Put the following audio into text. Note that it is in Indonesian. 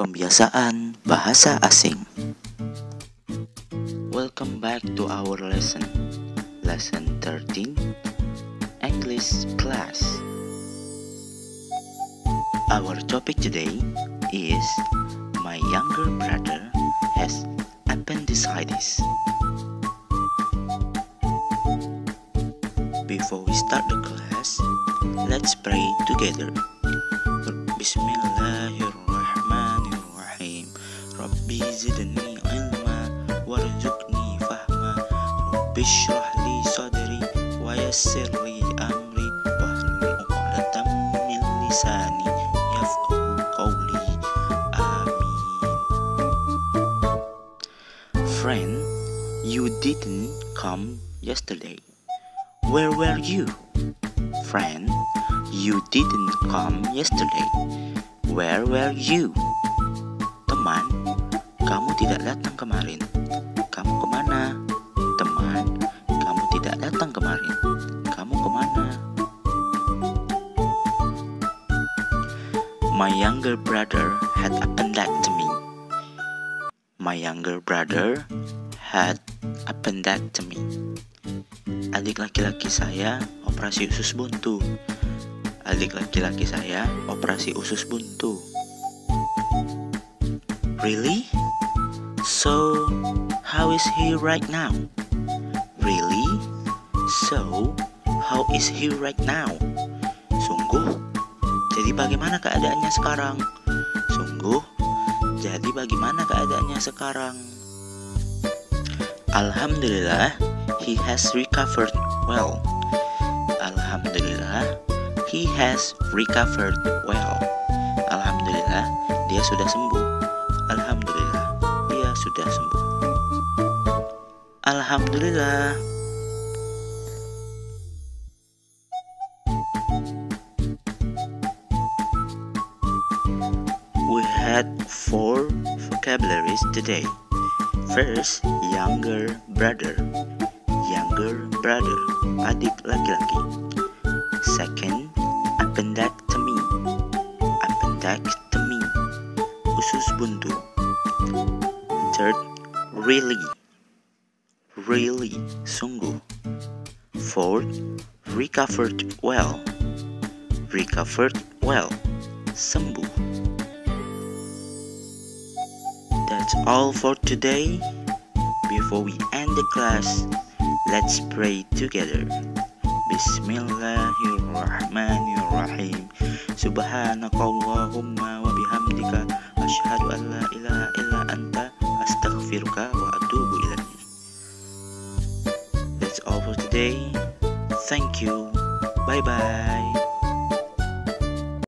Pembiasaan bahasa asing. Welcome back to our lesson 13, English class. Our topic today is my younger brother has appendicitis. Before we start the class, let's pray together. Bismillahirrahmanirrahim. Rabbi zidni ilma warzuqni fahma. Rabbi shrah li sadri wa yassir li amri wahlul 'uqdatam min lisani yafqahu qawli. Amin. Friend, you didn't come yesterday. Where were you? Friend, you didn't come yesterday. Where were you? Teman, kamu tidak datang kemarin. Kamu kemana? Teman, kamu tidak datang kemarin. Kamu kemana? My younger brother had appendectomy. My younger brother had appendectomy. Adik laki-laki saya operasi usus buntu. Adik laki-laki saya operasi usus buntu. Really? So, how is he right now? Really? So, how is he right now? Sungguh? Jadi bagaimana keadaannya sekarang? Sungguh? Jadi bagaimana keadaannya sekarang? Alhamdulillah, he has recovered well. Alhamdulillah, he has recovered well. Alhamdulillah, dia sudah sembuh. Alhamdulillah, dia sudah sembuh. Alhamdulillah. We had 4 vocabularies today. First, younger brother. Younger brother, adik laki-laki. Second, appendectomy. Appendectomy, usus buntu. Third, really. Really, sungguh. Fourth, recovered well. Recovered well, sembuh. That's all for today. Before we end the class, let's pray together. Bismillahirrahmanirrahim. Subhanakallahumma wa bihamdika asyhadu an la ilaha illa anta astaghfiruka wa atubu ilaik. That's all for today. Thank you. Bye bye.